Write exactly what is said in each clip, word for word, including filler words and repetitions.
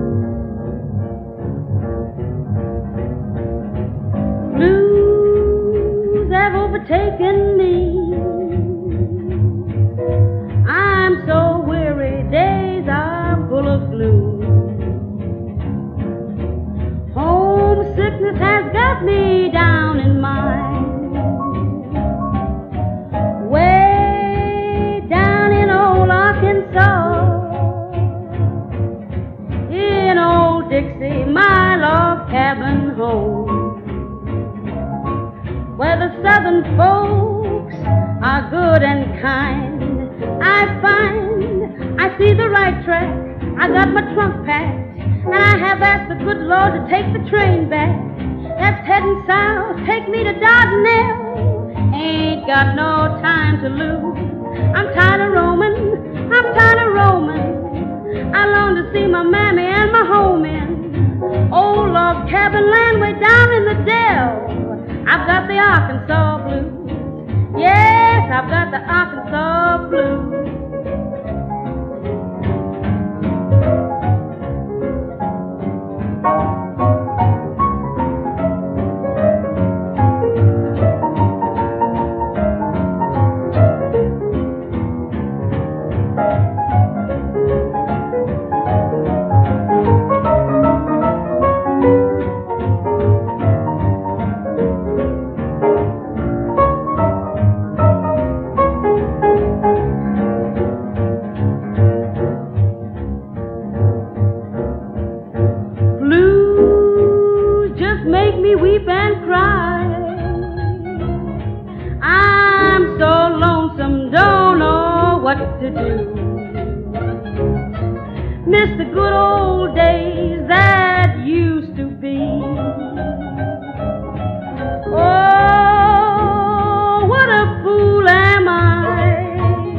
Blues have overtaken me. I'm so weary, days are full of gloom. Homesickness has got me down in mine. Way down in old Arkansas, in old Dixie, my log cabin home, where the southern folks are good and kind. I find I see the right track. I got my trunk packed, and I have asked the good Lord to take the train back. That's heading south, take me to Dardanelle. Ain't got no time to lose. I'm tired of roaming, I'm tired of roaming. I long to see my mammy and my home in old log cabin land way down in the dell. I've got the Arkansas blues. Yes, I've got the Arkansas blues. Make me weep and cry. I'm so lonesome, don't know what to do. Miss the good old days that used to be. Oh, what a fool am I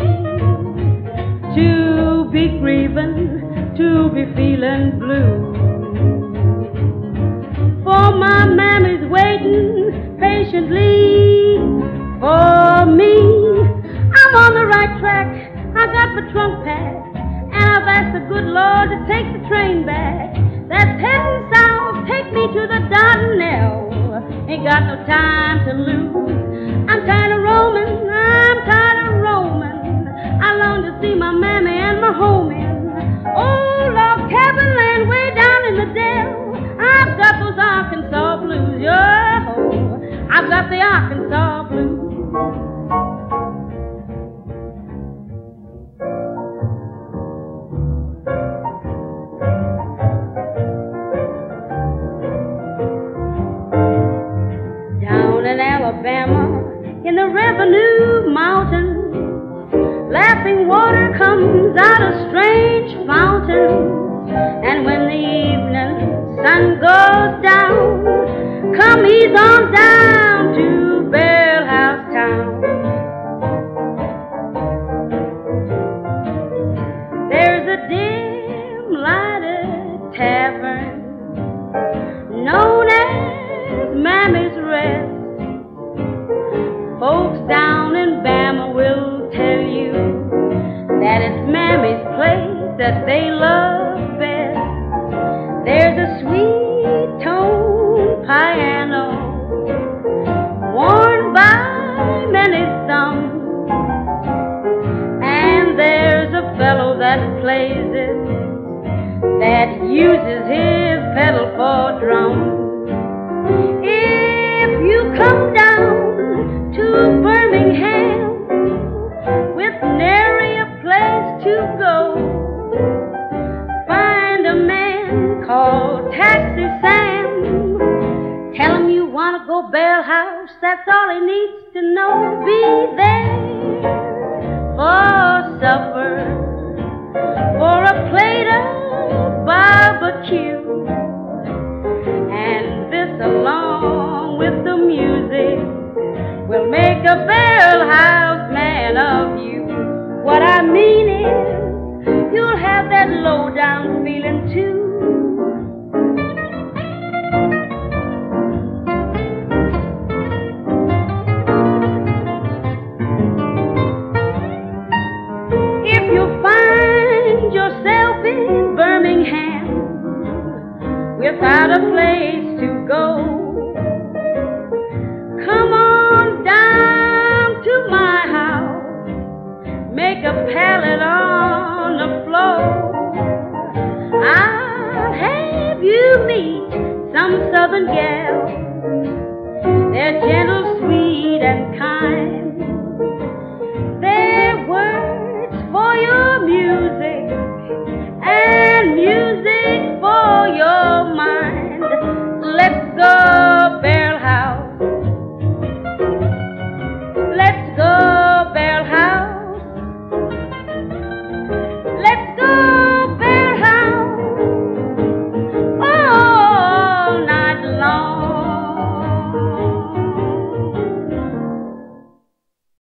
to be grieving, to be feeling blue. For my mammy's waiting patiently for me. I'm on the right track, I got my trunk packed, and I've asked the good Lord to take the train back. That's heading south, take me to the Dardanelle. Ain't got no time to lose. I'm tired of roaming, I'm tired of roaming. I long to see my mammy and my home in old log cabin land way down in the dell. I've got those Arkansas blues, yo. I've got the Arkansas blues. Down in Alabama, in the Revenue Mountains, laughing water comes out of strange fountains. And when the evening sun goes down, come ease on down to Bell House Town. There's a dim lighted tavern known as Mammy's Rest. Folks down in Bama will tell you that it's Mammy's place that they love best. There's a sweet tone piano worn by many thumbs, and there's a fellow that plays it, that uses his pedal for drums. If you come down to Birmingham with nary a place to go, find a man called Taxi Sam. Tell him you want to go Bell House, that's all he needs to know. Be there for supper, for a plate of barbecue, and this along with the music will make a Bell House man of you. What I mean is, you'll have that low-down feeling too. If you find yourself in Birmingham without a place to go. Come on down to my house, make a pallet on the floor. I'll have you meet some southern gal. They're gentle